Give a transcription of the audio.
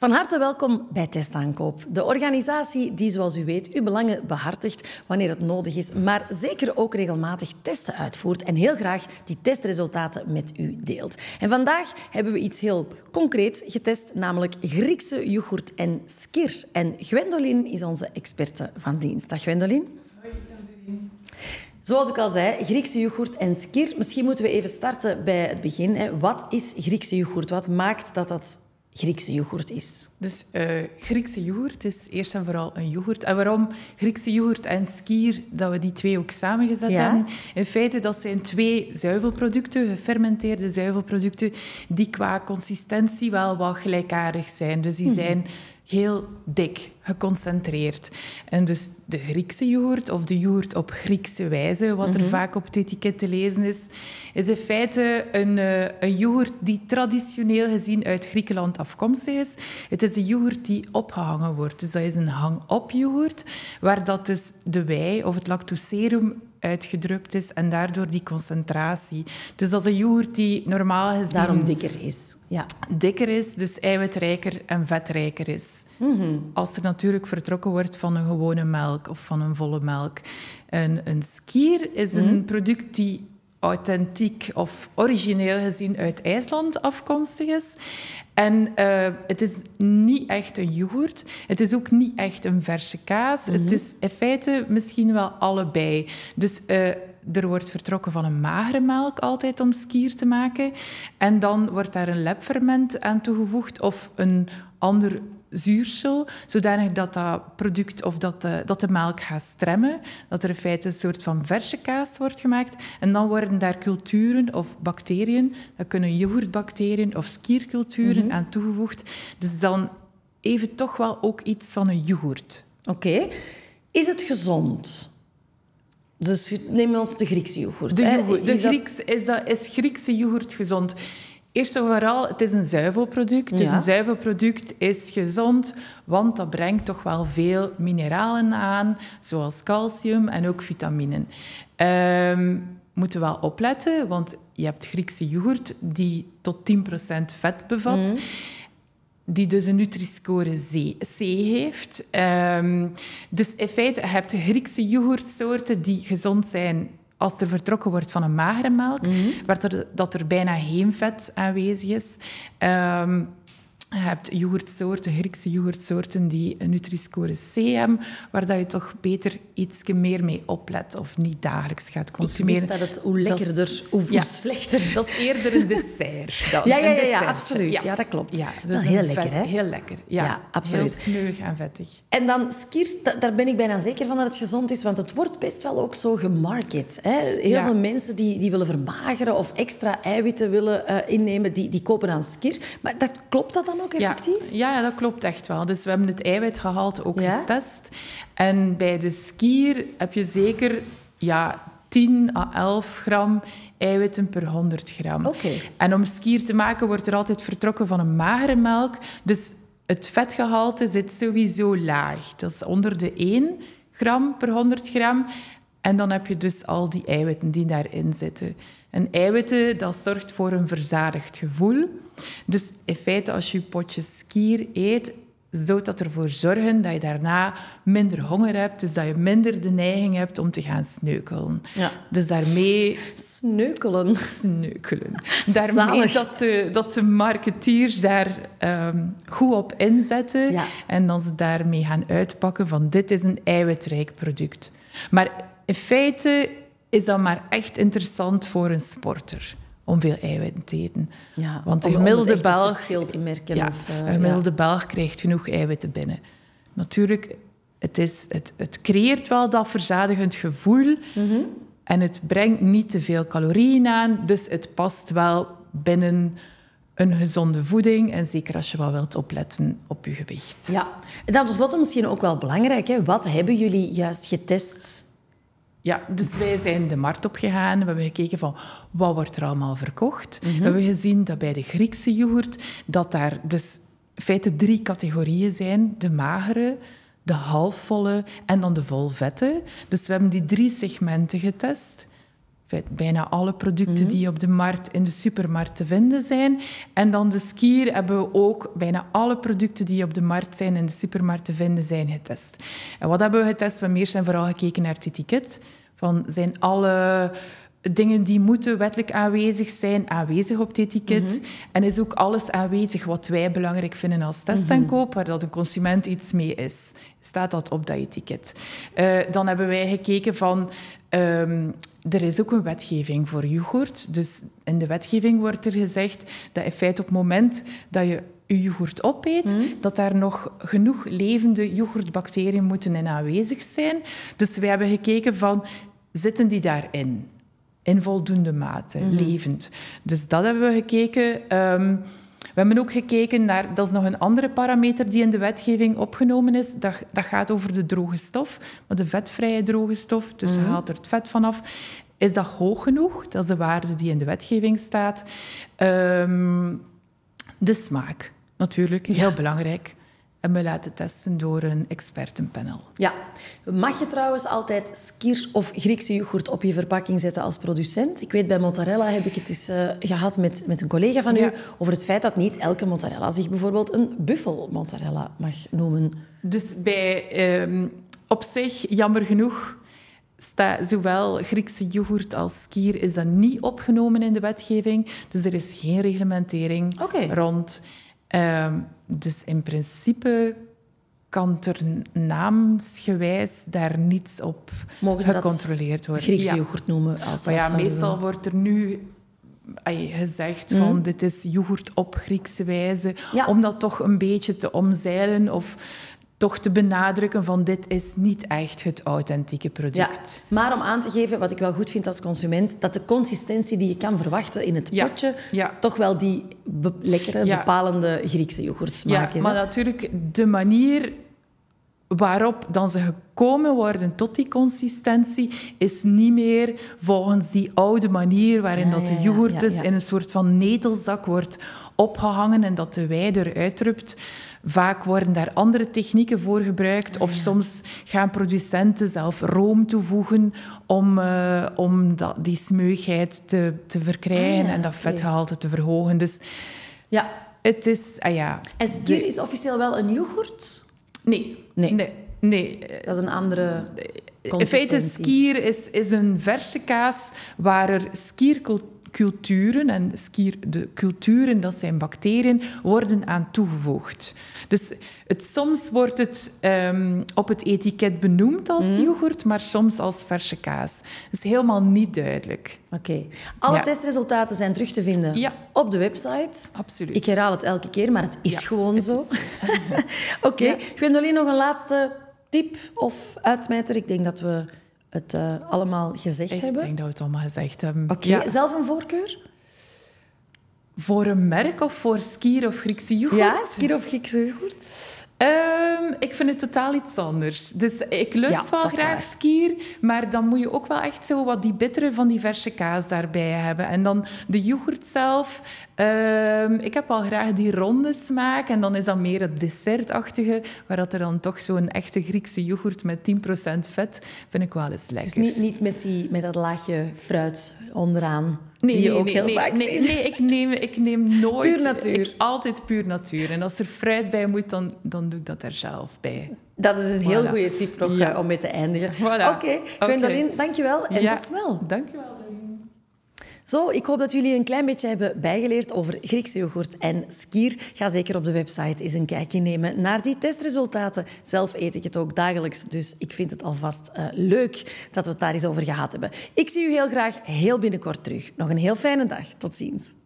Van harte welkom bij Testaankoop, de organisatie die, zoals u weet, uw belangen behartigt wanneer het nodig is, maar zeker ook regelmatig testen uitvoert en heel graag die testresultaten met u deelt. En vandaag hebben we iets heel concreets getest, namelijk Griekse yoghurt en skyr. En Gwendoline is onze experte van dienst. Dag Gwendoline. Hoi, Gwendoline. Zoals ik al zei, Griekse yoghurt en skyr. Misschien moeten we even starten bij het begin. Wat is Griekse yoghurt? Wat maakt dat Griekse yoghurt is? Dus Griekse yoghurt is eerst en vooral een yoghurt. En waarom Griekse yoghurt en skyr, dat we die twee ook samengezet hebben? In feite, dat zijn twee zuivelproducten, gefermenteerde zuivelproducten, die qua consistentie wel wat gelijkaardig zijn. Dus die zijn heel dik, geconcentreerd. En dus de Griekse yoghurt, of de yoghurt op Griekse wijze, wat er vaak op het etiket te lezen is in feite een yoghurt die traditioneel gezien uit Griekenland afkomstig is. Het is een yoghurt die opgehangen wordt. Dus dat is een hang-op yoghurt, waar dat dus de wei of het lactoserum uitgedrupt is en daardoor die concentratie. Dus dat is een yoghurt die normaal gezien daarom dikker is. Ja. Dikker is, dus eiwitrijker en vetrijker is. Als er natuurlijk vertrokken wordt van een gewone melk of van een volle melk. Een skyr is een product die authentiek of origineel gezien uit IJsland afkomstig is. En het is niet echt een yoghurt. Het is ook niet echt een verse kaas. Het is in feite misschien wel allebei. Dus er wordt vertrokken van een magere melk altijd om skyr te maken. En dan wordt daar een labferment aan toegevoegd of een ander zuursel, zodanig dat product of dat de melk gaat stremmen, dat er in feite een soort van verse kaas wordt gemaakt. En dan worden daar culturen of bacteriën, dat kunnen yoghurtbacteriën of skierculturen aan toegevoegd. Dus dan even toch wel ook iets van een yoghurt. Oké. Is het gezond? Dus neem ons de Griekse yoghurt. Is Griekse yoghurt gezond? Eerst en vooral, het is een zuivelproduct. Dus een zuivelproduct is gezond, want dat brengt toch wel veel mineralen aan, zoals calcium en ook vitaminen. Moeten we wel opletten, want je hebt Griekse yoghurt die tot 10% vet bevat, die dus een Nutri-score C heeft. Dus in feite heb je Griekse yoghurtsoorten die gezond zijn als er vertrokken wordt van een magere melk, waar dat er bijna geen vet aanwezig is. Je hebt Griekse yoghurtsoorten die een Nutri-score C hebben, waar dat je toch beter iets meer mee oplet of niet dagelijks gaat consumeren. Ik wist dat het hoe lekkerder, hoe slechter. Dat is eerder een dessert dan Ja, absoluut. Ja, dat klopt. Ja, dus heel lekker, hè? Heel lekker. Ja, absoluut. Heel smeug en vettig. En dan skyr, daar ben ik bijna zeker van dat het gezond is, want het wordt best wel ook zo gemarket. Hè? Heel veel mensen die willen vermageren of extra eiwitten willen innemen, die kopen dan skyr. Maar klopt dat dan ook effectief? Ja, dat klopt echt wel. Dus we hebben het eiwitgehalte ook getest. En bij de skyr heb je zeker 10 à 11 gram eiwitten per 100 gram. Okay. En om skyr te maken wordt er altijd vertrokken van een magere melk. Dus het vetgehalte zit sowieso laag. Dat is onder de 1 gram per 100 gram. En dan heb je dus al die eiwitten die daarin zitten. En eiwitten, dat zorgt voor een verzadigd gevoel. Dus in feite, als je potje skyr eet, zou dat ervoor zorgen dat je daarna minder honger hebt. Dus dat je minder de neiging hebt om te gaan sneukelen. Ja. Dus daarmee... Sneukelen. Daarmee dat de marketeers daar goed op inzetten. Ja. En dan ze daarmee gaan uitpakken van dit is een eiwitrijk product. Maar in feite is dat maar echt interessant voor een sporter om veel eiwitten te eten. Ja, want de gemiddelde Belg, het verschil te merken. Een gemiddelde Belg krijgt genoeg eiwitten binnen. Natuurlijk, het creëert wel dat verzadigend gevoel en het brengt niet te veel calorieën aan, dus het past wel binnen een gezonde voeding en zeker als je wel wilt opletten op je gewicht. Ja, en dan tenslotte misschien ook wel belangrijk, hè? Wat hebben jullie juist getest? Ja, dus wij zijn de markt opgegaan. We hebben gekeken van wat wordt er allemaal verkocht. We hebben gezien dat bij de Griekse yoghurt dat daar dus in feite 3 categorieën zijn. De magere, de halfvolle en dan de volvette. Dus we hebben die 3 segmenten getest. bijna alle producten die op de markt in de supermarkt te vinden zijn. En dan de Skier hebben we ook bijna alle producten die op de markt zijn in de supermarkt te vinden zijn getest. En wat hebben we getest? We hebben eerst en vooral gekeken naar het etiket. Zijn alle dingen die moeten wettelijk aanwezig zijn, aanwezig op het etiket. En is ook alles aanwezig wat wij belangrijk vinden als testaankoop, waar dat een consument iets mee is. Staat dat op dat etiket? Dan hebben wij gekeken van... er is ook een wetgeving voor yoghurt. Dus in de wetgeving wordt er gezegd dat in feite op het moment dat je yoghurt opeet, dat daar nog genoeg levende yoghurtbacteriën moeten in aanwezig zijn. Dus wij hebben gekeken van, zitten die daarin? In voldoende mate, levend. Dus dat hebben we gekeken. We hebben ook gekeken naar... Dat is nog een andere parameter die in de wetgeving opgenomen is. Dat gaat over de droge stof. Maar de vetvrije droge stof, dus haalt er het vet vanaf. Is dat hoog genoeg? Dat is de waarde die in de wetgeving staat. De smaak, natuurlijk. Heel belangrijk. En we laten testen door een expertenpanel. Ja. Mag je trouwens altijd Skyr of Griekse yoghurt op je verpakking zetten als producent? Ik weet, bij mozzarella heb ik het eens gehad met een collega van u over het feit dat niet elke mozzarella zich bijvoorbeeld een buffelmozzarella mag noemen. Dus op zich, jammer genoeg, staat zowel Griekse yoghurt als Skyr is dat niet opgenomen in de wetgeving. Dus er is geen reglementering rond... Dus in principe kan er naamsgewijs daar niets op gecontroleerd worden. Griekse yoghurt noemen? Meestal wordt er nu gezegd van dit is yoghurt op Griekse wijze, om dat toch een beetje te omzeilen of toch te benadrukken van dit is niet echt het authentieke product. Ja, maar om aan te geven, wat ik wel goed vind als consument, dat de consistentie die je kan verwachten in het potje toch wel die lekkere, bepalende Griekse yoghurtsmaak is. Maar natuurlijk de manier waarop dan ze gekomen worden tot die consistentie is niet meer volgens die oude manier waarin dat de yoghurt dus in een soort van netelzak wordt opgehangen en dat de wei eruit drupt. Vaak worden daar andere technieken voor gebruikt. Of soms gaan producenten zelf room toevoegen om die smeugheid te verkrijgen en dat vetgehalte te verhogen. Dus het is... En Skyr is officieel wel een yoghurt? Nee. Dat is een andere consistentie. In feite, Skyr is een verse kaas waar er Skierculturen, en de culturen, dat zijn bacteriën, worden aan toegevoegd. Dus soms wordt het op het etiket benoemd als yoghurt, maar soms als verse kaas. Dat is helemaal niet duidelijk. Oké. Alle testresultaten zijn terug te vinden op de website. Absoluut. Ik herhaal het elke keer, maar het is gewoon zo. Oké. Gwendoline, nog een laatste tip of uitsmijter? Ik denk dat we het allemaal gezegd hebben. Ik denk dat we het allemaal gezegd hebben. Oké. Zelf een voorkeur? Voor een merk of voor Skyr of Griekse yoghurt? Ja, Skyr of Griekse yoghurt. Ik vind het totaal iets anders. Dus ik lust wel graag Skyr, maar dan moet je ook wel echt zo wat die bittere van die verse kaas daarbij hebben. En dan de yoghurt zelf. Ik heb wel graag die ronde smaak en dan is dat meer het dessertachtige, waar dat er dan toch zo'n echte Griekse yoghurt met 10% vet, vind ik wel eens lekker. Dus niet met dat laagje fruit onderaan. Nee, ik neem nooit... Puur natuur. Altijd puur natuur. En als er fruit bij moet, dan doe ik dat er zelf bij. Dat is een heel goede tip nog om mee te eindigen. Voilà. Oké, Gwendoline, dankjewel en tot snel. Dankjewel. Zo, ik hoop dat jullie een klein beetje hebben bijgeleerd over Griekse yoghurt en Skyr. Ga zeker op de website eens een kijkje nemen naar die testresultaten. Zelf eet ik het ook dagelijks, dus ik vind het alvast leuk dat we het daar eens over gehad hebben. Ik zie u heel graag heel binnenkort terug. Nog een heel fijne dag. Tot ziens.